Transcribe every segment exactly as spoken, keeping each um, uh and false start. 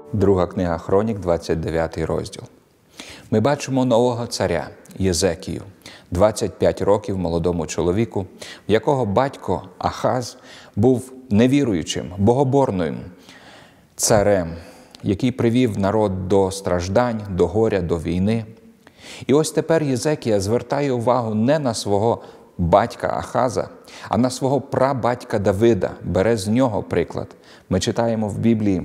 Друга книга Хронік, двадцять дев'ятий розділ. Ми бачимо нового царя Єзекію, двадцять п'ять років молодому чоловіку, в якого батько Ахаз був невіруючим, богоборним царем, який привів народ до страждань, до горя, до війни. І ось тепер Єзекія звертає увагу не на свого батька Ахаза, а на свого прабатька Давида, бере з нього приклад. Ми читаємо в Біблії: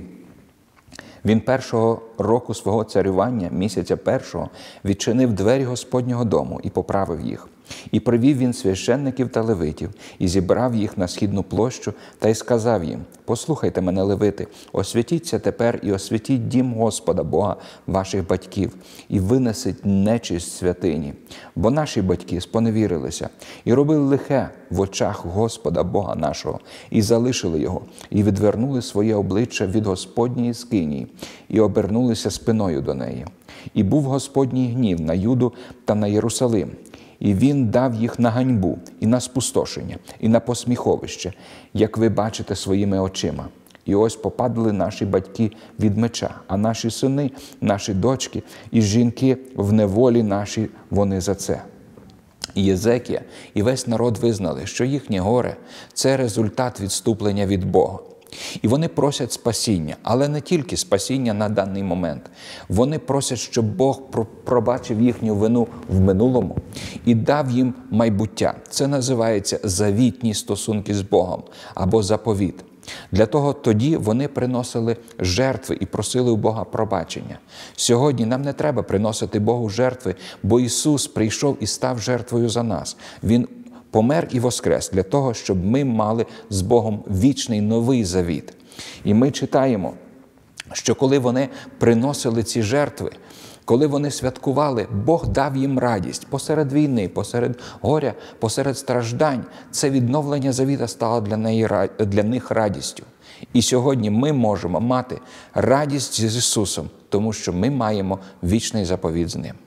він першого року свого царювання, місяця першого, відчинив двері Господнього дому і поправив їх. І привів він священників та левитів, і зібрав їх на східну площу, та й сказав їм: «Послухайте мене, левити, освятіться тепер і освятіть дім Господа, Бога ваших батьків, і винесіть нечисть святині. Бо наші батьки споневірилися і робили лихе в очах Господа, Бога нашого, і залишили його, і відвернули своє обличчя від Господньої скинії, і обернулися спиною до неї. І був Господній гнів на Юду та на Єрусалим, і він дав їх на ганьбу, і на спустошення, і на посміховище, як ви бачите своїми очима. І ось попадали наші батьки від меча, а наші сини, наші дочки і жінки в неволі наші вони за це». І Єзекія, і весь народ визнали, що їхнє горе – це результат відступлення від Бога. І вони просять спасіння, але не тільки спасіння на даний момент. Вони просять, щоб Бог пробачив їхню вину в минулому і дав їм майбуття. Це називається завітні стосунки з Богом або заповіт. Для того тоді вони приносили жертви і просили у Бога пробачення. Сьогодні нам не треба приносити Богу жертви, бо Ісус прийшов і став жертвою за нас. Він помер і воскрес для того, щоб ми мали з Богом вічний новий завіт. І ми читаємо, що коли вони приносили ці жертви, коли вони святкували, Бог дав їм радість посеред війни, посеред горя, посеред страждань. Це відновлення завіта стало для, неї, для них радістю. І сьогодні ми можемо мати радість з Ісусом, тому що ми маємо вічний заповіт з Ним.